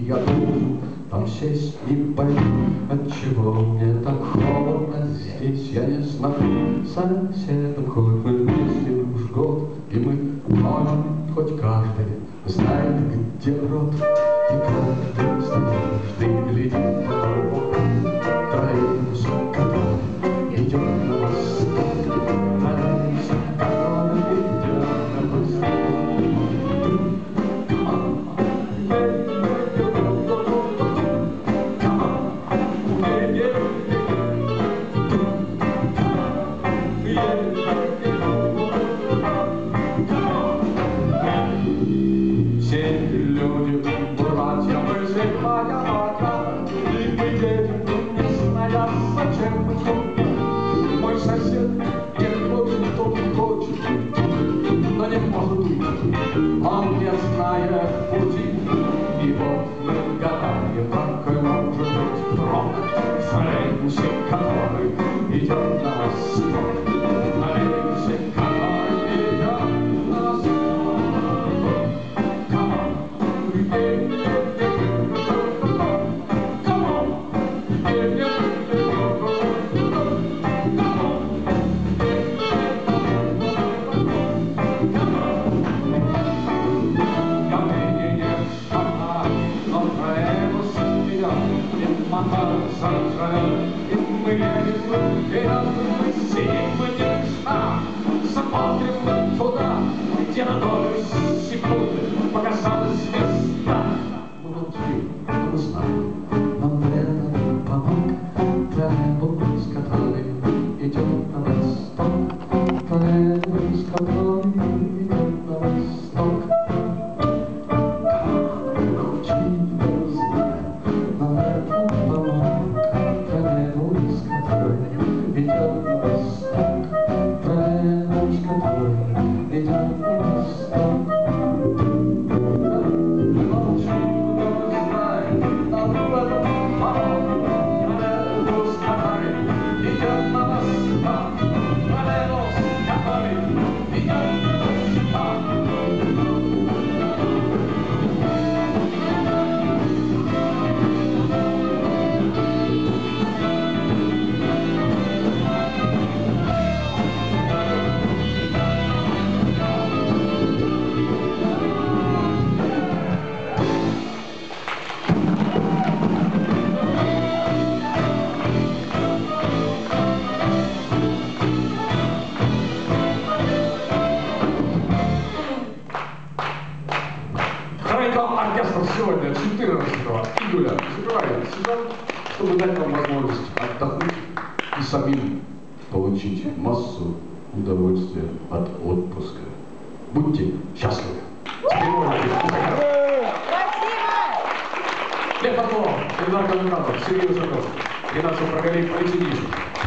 я должен там сесть, не пойму, отчего мне так холодно здесь, я не знаю. Соседом хоть мы вместе уж год, и мы можем, хоть каждый знает, где рот, и каждый стоишь, ты глядит в потолок, троллейбус, который идет на восток, троллейбус, который идет на восток. Мой сосед не хочет, тот не хочет, но не может уйти, он не знает пути. И вот мы гадаем, какой может быть прок в троллейбусе, который идет на восток, в троллейбусе, который идет на восток. И мы едем, и мы сидим, мы не весна, смотрим туда, где на долю секунды показалась звезда. Мы молчим, мы знаем, нам это помог троллейбус, который идет на восток, троллейбус, который идет на восток. Оркестр сегодня, 14 июля, закрывает сезон, чтобы дать вам возможность отдохнуть и самим получить массу удовольствия от отпуска. Будьте счастливы. Теперь можете Лев Орлов, Ильдар Калинканов, Сергей Ушаков, Геннадий Прогалиев, Алексей Нищев.